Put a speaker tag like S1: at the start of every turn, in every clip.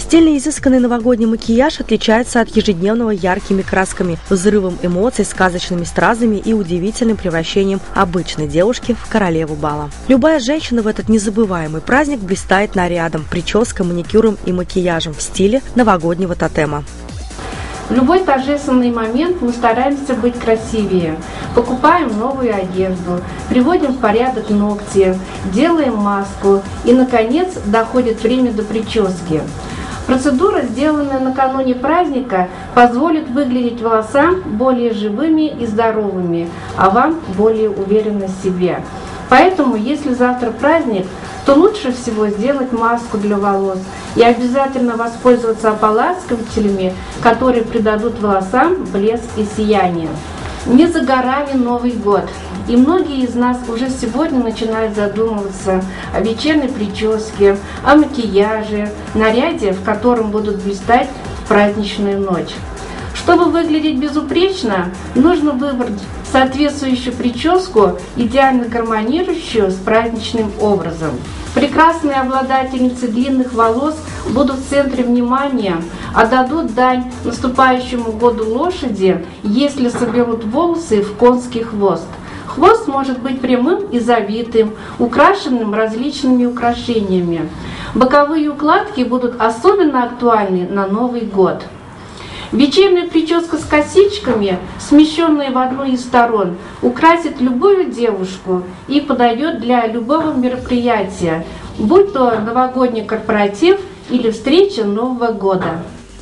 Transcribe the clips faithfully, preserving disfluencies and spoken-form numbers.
S1: Стильный и изысканный новогодний макияж отличается от ежедневного яркими красками, взрывом эмоций, сказочными стразами и удивительным превращением обычной девушки в королеву бала. Любая женщина в этот незабываемый праздник блистает нарядом, прической, маникюром и макияжем в стиле новогоднего тотема.
S2: В любой торжественный момент мы стараемся быть красивее. Покупаем новую одежду, приводим в порядок ногти, делаем маску и, наконец, доходит время до прически. Процедура, сделанная накануне праздника, позволит выглядеть волосам более живыми и здоровыми, а вам более уверенно в себе. Поэтому, если завтра праздник, то лучше всего сделать маску для волос и обязательно воспользоваться ополаскивателями, которые придадут волосам блеск и сияние. Не за горами Новый год, и многие из нас уже сегодня начинают задумываться о вечерней прическе, о макияже, наряде, в котором будут блистать в праздничную ночь. Чтобы выглядеть безупречно, нужно выбрать соответствующую прическу, идеально гармонирующую с праздничным образом. Прекрасные обладательницы длинных волос будут в центре внимания, отдадут дань наступающему году лошади, если соберут волосы в конский хвост. Хвост может быть прямым и завитым, украшенным различными украшениями. Боковые укладки будут особенно актуальны на Новый год. Вечерняя прическа с косичками, смещенная в одну из сторон, украсит любую девушку и подойдет для любого мероприятия, будь то новогодний корпоратив или встреча Нового года.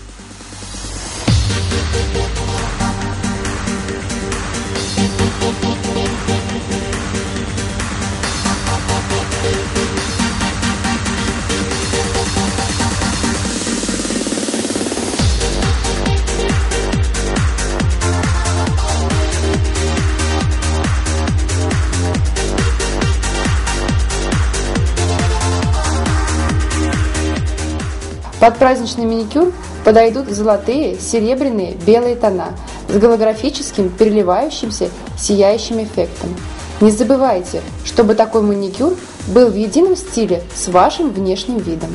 S3: Под праздничный маникюр подойдут золотые, серебряные, белые тона с голографическим, переливающимся, сияющим эффектом. Не забывайте, чтобы такой маникюр был в едином стиле с вашим внешним видом.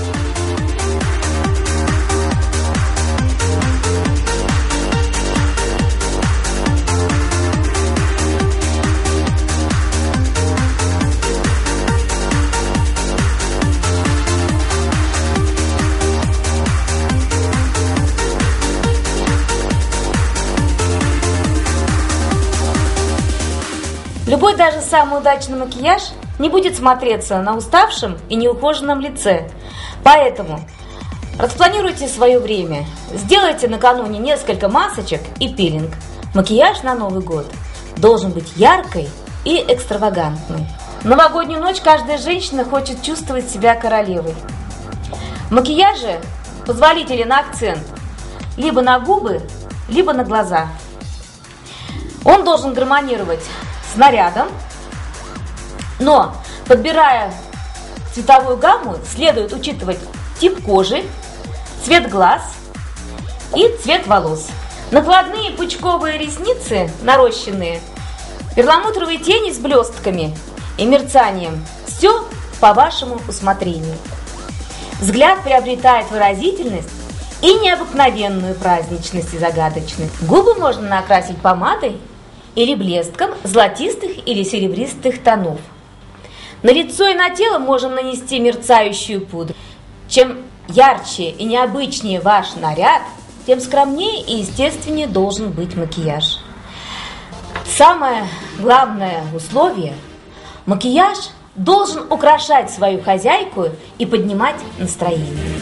S4: Любой, даже самый удачный макияж не будет смотреться на уставшем и неухоженном лице. Поэтому распланируйте свое время, сделайте накануне несколько масочек и пилинг. Макияж на Новый год должен быть яркой и экстравагантной. В новогоднюю ночь каждая женщина хочет чувствовать себя королевой. В макияже позволителен акцент либо на губы, либо на глаза. Он должен гармонировать с нарядом, но, подбирая цветовую гамму, следует учитывать тип кожи, цвет глаз и цвет волос. Накладные пучковые ресницы, нарощенные, перламутровые тени с блестками и мерцанием – все по вашему усмотрению. Взгляд приобретает выразительность и необыкновенную праздничность и загадочность. Губы можно накрасить помадой или блестком золотистых или серебристых тонов. На лицо и на тело можем нанести мерцающую пудру. Чем ярче и необычнее ваш наряд, тем скромнее и естественнее должен быть макияж. Самое главное условие – макияж должен украшать свою хозяйку и поднимать настроение.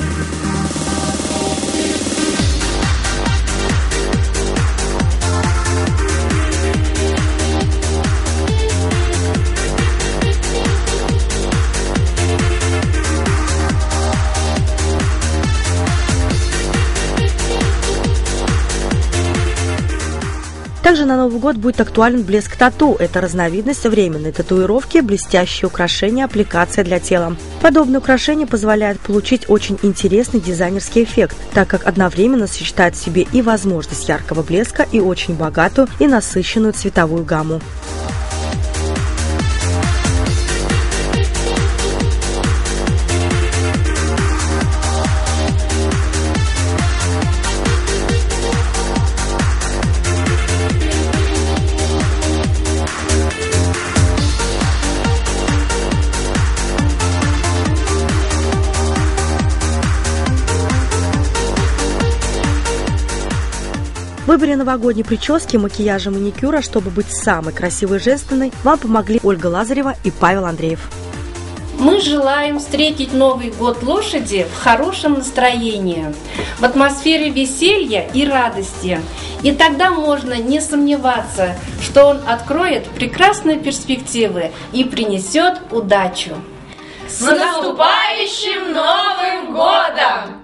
S1: Также на Новый год будет актуален блеск тату. Это разновидность временной татуировки, блестящие украшения, аппликация для тела. Подобные украшения позволяют получить очень интересный дизайнерский эффект, так как одновременно сочетает в себе и возможность яркого блеска, и очень богатую и насыщенную цветовую гамму. выборе новогодней прически, макияжа, маникюра, чтобы быть самой красивой и женственной, вам помогли Ольга Лазарева и Павел Андреев.
S2: Мы желаем встретить Новый год лошади в хорошем настроении, в атмосфере веселья и радости. И тогда можно не сомневаться, что он откроет прекрасные перспективы и принесет удачу.
S5: С наступающим Новым годом!